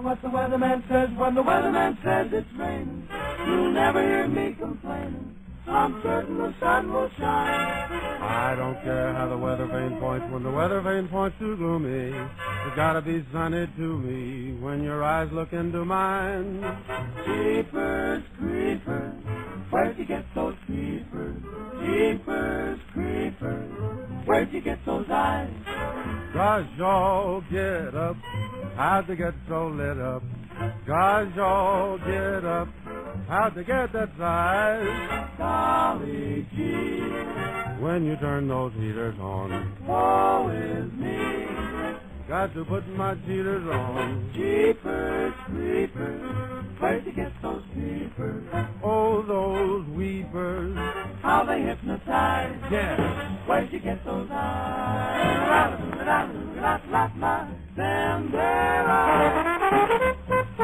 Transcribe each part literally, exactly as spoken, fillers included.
what the weatherman says. When the weatherman says it's raining, you'll never hear me complaining. I'm certain the sun will shine. I don't care how the weather vane points. When the weather vane points to gloomy, it's gotta be sunny to me when your eyes look into mine. Jeepers creepers, where'd you get those creepers? Jeepers creepers, where'd you get those eyes? Gosh, y'all get up, how'd they get so lit up? Gosh, y'all get up, how'd they get that size? Golly gee, when you turn those heaters on, woe is me. got to put my cheaters on. Jeepers creepers, where'd you get those creepers? Oh, those weepers, how they hypnotize. yeah. Where'd you get those eyes? Them there eyes.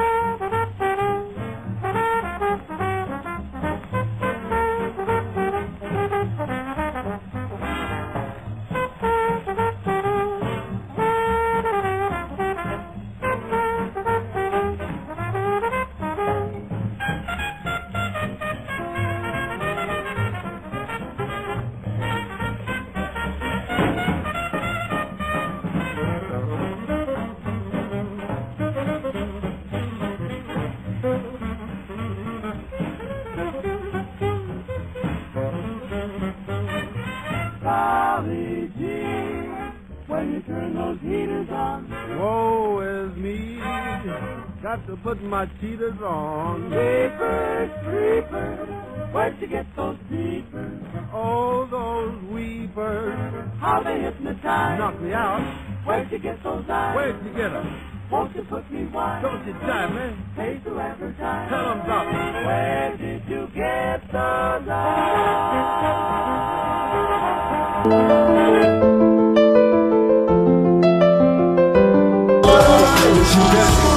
Golly gee, when you turn those heaters on, Woe is me, got to put my cheaters on. Jeepers creepers, where'd you get those creepers? Oh, those weepers, How they hypnotize. knock me out. Where'd you get those eyes? Where'd you get 'em? Won't you put me wise? Don't you jive me. Pay to advertise. Tell 'em about me. Where did you get those eyes? You